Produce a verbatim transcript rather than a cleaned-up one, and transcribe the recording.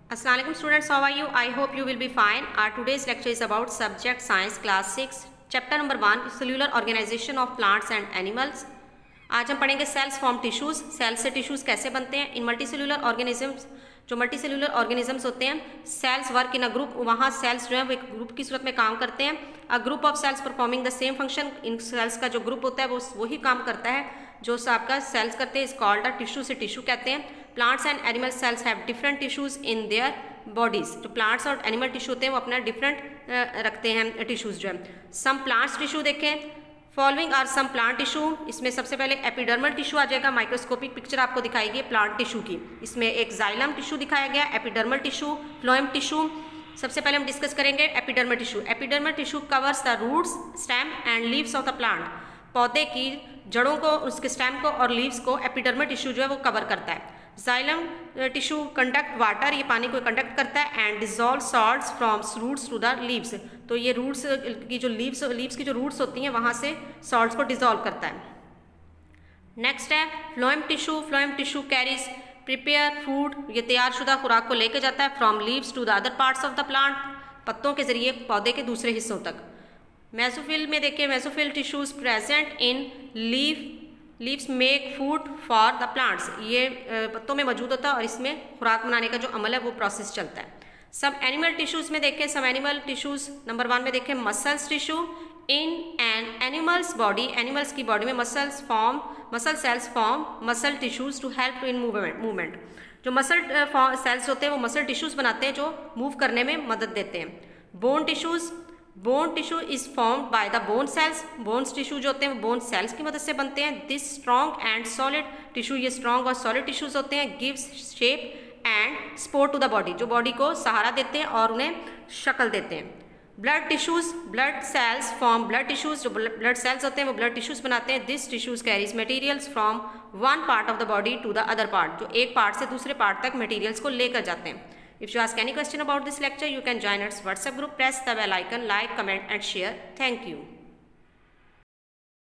Assalamu alaikum students, how are you? I hope you will be fine. Our today's lecture is about subject science class six, chapter number one, cellular organization of plants and animals. आज हम पढ़ेंगे cells form tissues, cell से tissues कैसे बनते हैं in multicellular organisms. जो multicellular organisms होते हैं, cells work in a group, वहाँ सेल्स जो है वो एक ग्रुप की सूरत में काम करते हैं। A group of cells performing the same function, इन सेल्स का जो ग्रुप होता है वो वही काम करता है जो आपका सेल्स करते हैं। इस कॉल्ड अ टिश्यू, से टिश्यू कहते हैं। Plants and animal cells have different tissues in their bodies. जो प्लांट्स और एनिमल टिश्यू होते हैं वो अपना डिफरेंट रखते हैं टिश्यूज जो है। सम प्लांट्स टिश्यू देखें, following are some plant tissue. इसमें सबसे पहले एपिडर्मल टिश्यू आ जाएगा। माइक्रोस्कोपिक पिक्चर आपको दिखाएगी प्लांट टिश्यू की। इसमें एक जाइलम टिश्यू दिखाया गया, एपिडर्मल टिश्यू, फ्लोएम टिश्यू। सबसे पहले हम डिस्कस करेंगे epidermal tissue. Epidermal tissue covers the roots, stem and leaves of the plant. पौधे की जड़ों को, उसके स्टेम को और लीव्स को एपिडर्मल टिश्यू जो है वो कवर करता है। जाइलम टिश्यू कंडक्ट वाटर, ये पानी को कंडक्ट करता है। And dissolve salts from roots to the leaves, तो ये रूट्स की जो लीव्स लीव्स की जो रूट्स होती हैं वहाँ से सॉल्ट्स को डिजोल्व करता है। नेक्स्ट है phloem tissue. Phloem tissue carries prepare food, ये तैयार शुदा खुराक को लेकर जाता है from leaves to the other parts of the plant, पत्तों के जरिए पौधे के दूसरे हिस्सों तक। मेसोफिल में देखिए, mesophyll tissues present in leave leaves make food for the plants, ये पत्तों में मौजूद होता है और इसमें खुराक बनाने का जो अमल है वो प्रोसेस चलता है। सब एनिमल टिश्यूज में देखें, सब एनिमल टिश्यूज नंबर वन में देखें muscles tissue. In an animals body, animals की बॉडी में muscles form muscle cells form muscle tissues to help in movement movement जो मसल सेल्स होते हैं वो मसल टिश्यूज बनाते हैं जो मूव करने में मदद देते हैं। Bone tissues, bone tissue is formed by the bone cells. Bones tissue जो होते हैं वो बोन सेल्स की मदद से बनते हैं। This strong and solid tissue, ये स्ट्रॉन्ग और सॉलिड टिश्यूज होते हैं। Gives shape and support to the body, जो बॉडी को सहारा देते हैं और उन्हें शक्ल देते हैं। Blood tissues, blood cells form blood tissues, जो ब्लड सेल्स होते हैं वो ब्लड टिश्यूज बनाते हैं। This tissues carries materials from one part of the body to the other part, जो एक पार्ट से दूसरे पार्ट तक मटेरियल्स को लेकर जाते हैं। If you ask any question about this lecture, you can join us WhatsApp group, press the bell icon, like, comment and share. Thank you.